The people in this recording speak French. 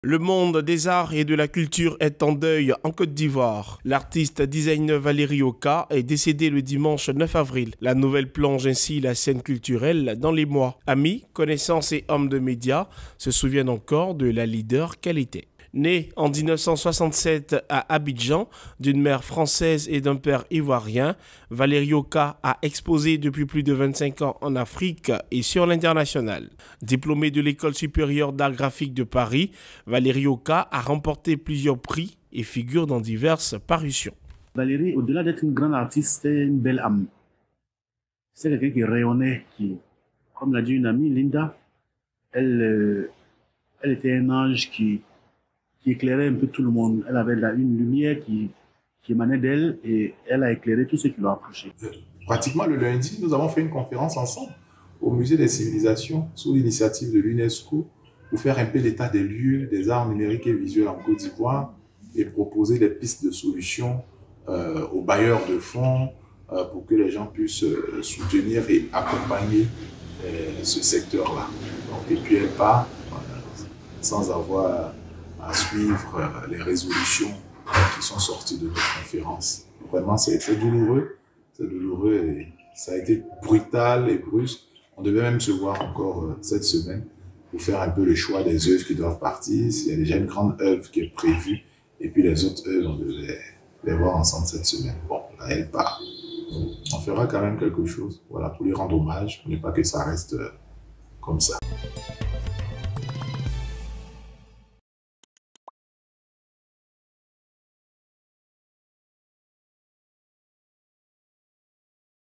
Le monde des arts et de la culture est en deuil en Côte d'Ivoire. L'artiste designer Valérie Oka est décédé le dimanche 9 avril. La nouvelle plonge ainsi la scène culturelle dans les mois. Amis, connaissances et hommes de médias se souviennent encore de la leader qu'elle était. Née en 1967 à Abidjan, d'une mère française et d'un père ivoirien, Valérie Oka a exposé depuis plus de 25 ans en Afrique et sur l'international. Diplômée de l'École supérieure d'art graphique de Paris, Valérie Oka a remporté plusieurs prix et figure dans diverses parutions. Valérie, au-delà d'être une grande artiste, c'est une belle âme. C'est quelqu'un qui rayonnait, comme l'a dit une amie, Linda, elle était un ange qui éclairait un peu tout le monde. Elle avait une lumière qui émanait d'elle et elle a éclairé tous ceux qui l'ont approché. Pratiquement le lundi, nous avons fait une conférence ensemble au Musée des civilisations sous l'initiative de l'UNESCO pour faire un peu l'état des lieux des arts numériques et visuels en Côte d'Ivoire et proposer des pistes de solutions aux bailleurs de fonds pour que les gens puissent soutenir et accompagner ce secteur-là. Et puis elle part sans avoir à suivre les résolutions qui sont sorties de notre conférence. Vraiment, c'est douloureux et ça a été brutal et brusque. On devait même se voir encore cette semaine pour faire un peu le choix des œuvres qui doivent partir. Il y a déjà une grande œuvre qui est prévue et puis les autres œuvres, on devait les voir ensemble cette semaine. Bon, là, elle part. On fera quand même quelque chose, voilà, pour lui rendre hommage, pour ne pas que ça reste comme ça.